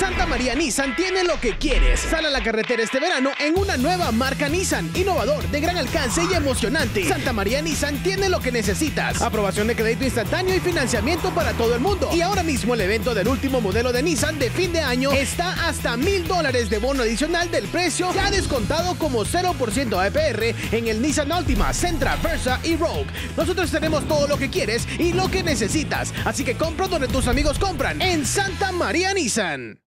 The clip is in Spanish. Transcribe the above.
Santa María Nissan tiene lo que quieres. Sal a la carretera este verano en una nueva marca Nissan, innovador, de gran alcance y emocionante. Santa María Nissan tiene lo que necesitas. Aprobación de crédito instantáneo y financiamiento para todo el mundo. Y ahora mismo el evento del último modelo de Nissan de fin de año está hasta $1,000 de bono adicional del precio, ya descontado como 0% APR en el Nissan Altima, Sentra, Versa y Rogue. Nosotros tenemos todo lo que quieres y lo que necesitas. Así que compra donde tus amigos compran, en Santa María Nissan.